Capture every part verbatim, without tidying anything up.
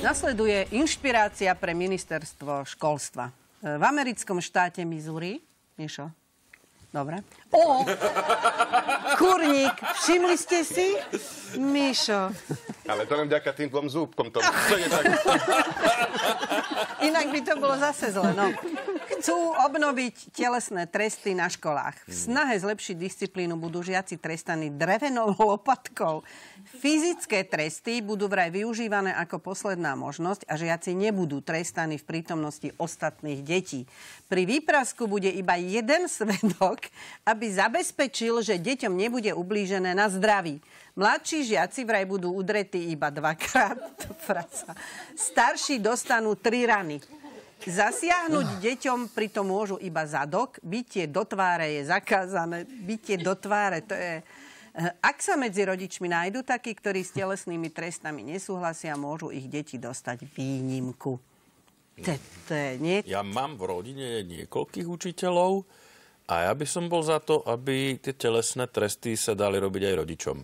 Nasleduje inšpirácia pre ministerstvo školstva. V americkom štáte Missouri, Mišo, dobre. Ó, kurník, všimli ste si? Mišo. Ale to len vďaka tým dvom zúbkom. To, to je tak... Inak by to bolo zase zle, no. Chcú obnoviť telesné tresty na školách. V snahe zlepšiť disciplínu budú žiaci trestaní drevenou lopatkou. Fyzické tresty budú vraj využívané ako posledná možnosť a žiaci nebudú trestaní v prítomnosti ostatných detí. Pri výprasku bude iba jeden svedok, aby zabezpečil, že deťom nebude ublížené na zdraví. Mladší žiaci vraj budú udretí iba dvakrát. Starší dostanú tri rany. Zasiahnuť deťom pritom môžu iba zadok. Bitie do tváre je zakázané. Bitie do tváre, to je... Ak sa medzi rodičmi nájdu takí, ktorí s telesnými trestami nesúhlasia, môžu ich deti dostať výnimku. To, to je nie... Ja mám v rodine niekoľkých učiteľov a ja by som bol za to, aby tie telesné tresty sa dali robiť aj rodičom.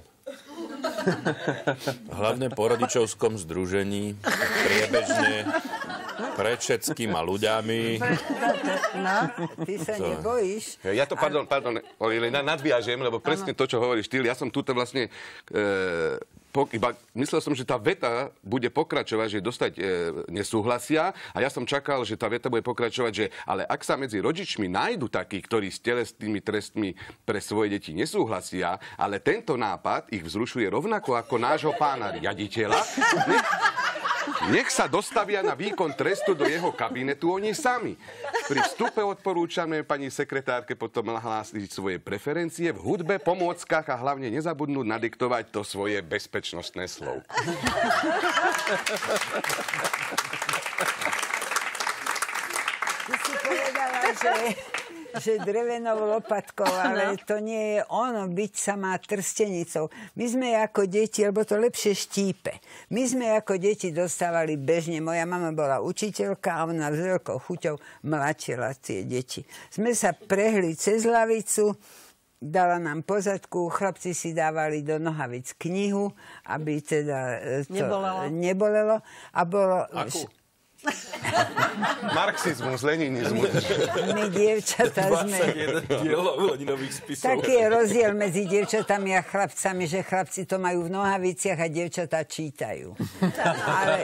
Hlavne po rodičovskom združení, priebežne, pred všetkýma ľuďami. No, ty sa to... nebojíš. Ja to, pardon, pardon, nadviažem, lebo presne to, čo hovoríš ty, ja som tuto vlastne... E... Po, iba myslel som, že tá veta bude pokračovať, že dostať e, nesúhlasia a ja som čakal, že tá veta bude pokračovať, že ale ak sa medzi rodičmi nájdu takí, ktorí s telesnými trestmi pre svoje deti nesúhlasia, ale tento nápad ich vzrušuje rovnako ako nášho pána riaditeľa, nech, nech sa dostavia na výkon trestu do jeho kabinetu oni sami. Pri vstupe odporúčame pani sekretárke potom nahlásiť svoje preferencie v hudbe, pomôckach a hlavne nezabudnúť nadiktovať to svoje bezpečnostné slovo. Ty si povedala, že, že drevenou lopatkou, ale to nie je ono, byť sa má trstenicou. My sme ako deti, lebo to lepšie štípe. My sme ako deti dostávali bežne. Moja mama bola učiteľka a ona s veľkou chuťou mlačila tie deti. Sme sa prehli cez lavicu, dala nám pozadku, chlapci si dávali do nohavic knihu, aby teda to nebolelo. nebolelo a bolo... Akú? Marxizmus, leninizmus. My dievčatá sme... dvadsaťjeden dielov hodinových spisov. Taký je rozdiel medzi dievčatami a chlapcami, že chlapci to majú v nohaviciach a dievčatá čítajú. Ale...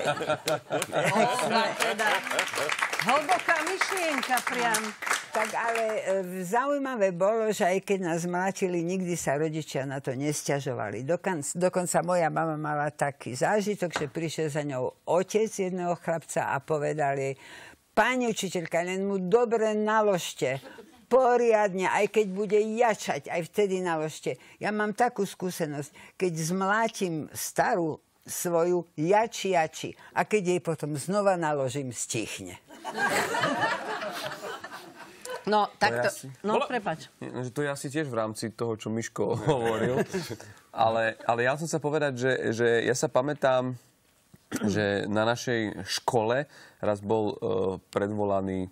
Hlboká myšlienka priam. Tak ale e, zaujímavé bolo, že aj keď nás mlátili, nikdy sa rodičia na to nesťažovali. Dokon, dokonca moja mama mala taký zážitok, že prišiel za ňou otec jedného chlapca a povedal jej: pani učiteľka, len mu dobre naložte. Poriadne, aj keď bude jačať, aj vtedy naložte. Ja mám takú skúsenosť, keď zmlátim starú svoju jači, jači a keď jej potom znova naložím, stichne. No, takto... Si... No, prepáč. To je asi tiež v rámci toho, čo Miško hovoril. Ale, ale ja som sa povedať, že, že ja sa pamätám, že na našej škole raz bol uh, predvolaný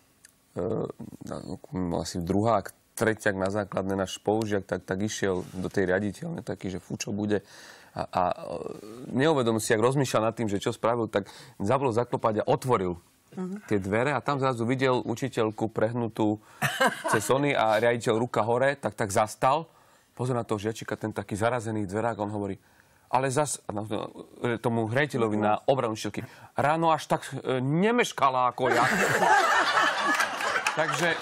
uh, asi druhák, tretiak na základné, náš spolužiak, tak, tak išiel do tej riaditeľne, taký, že fú, čo bude. A, a neuvedom si, ak rozmýšľal nad tým, že čo spravil, tak zabol zaklopať a otvoril Uh-huh. tie dvere a tam zrazu videl učiteľku prehnutú cez ony a riaditeľ ruka hore, tak tak zastal. Pozor na toho žiačika, ten taký zarazený dverák, on hovorí, ale zas tomu riaditeľovi na obranu učiteľky, ráno až tak e, nemeškala ako ja. Takže...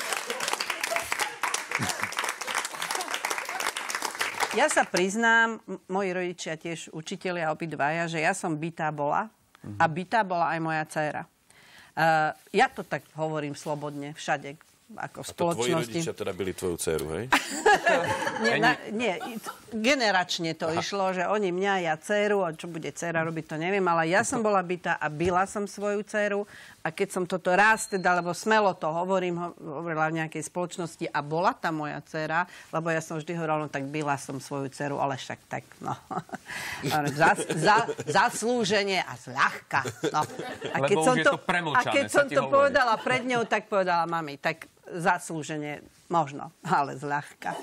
Ja sa priznám, m- moji rodičia tiež učitelia obidvaja, že ja som bitá bola uh-huh. a bitá bola aj moja dcéra. Uh, ja to tak hovorím slobodne, všade, ako v spoločnosti. A to tvoji rodičia teda byli tvoju dceru, hej? nie, na, nie, generačne to išlo, že oni mňa, ja dceru, a čo bude dcera robiť, to neviem, ale ja som bola bitá a bila som svoju dceru a keď som toto raz, teda, lebo smelo to hovorím, hovorila v nejakej spoločnosti a bola tá moja dcera, lebo ja som vždy hovorila, no tak bila som svoju dceru, ale však tak, no. Zas, za, zaslúženie a zľahka, no. A keď lebo som už je to, to premlčané, a keď som to hovorí. povedala pred ňou, tak povedala mami, tak zaslúženie možno, ale zľahka.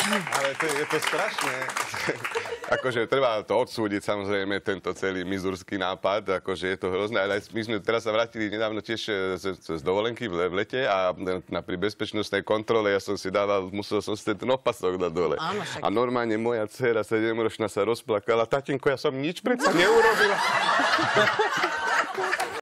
Ale to, je to strašné. Akože treba to odsúdiť, samozrejme, tento celý mizurský nápad, akože je to hrozné, ale my sme teraz sa vrátili nedávno tiež z, z dovolenky v, v lete a na, pri bezpečnostnej kontrole ja som si dával, musel som si ten opasok dať dole. Áno, však. A normálne moja dcéra sedemročná sa rozplakala, tatínko, ja som nič predsa neurobila.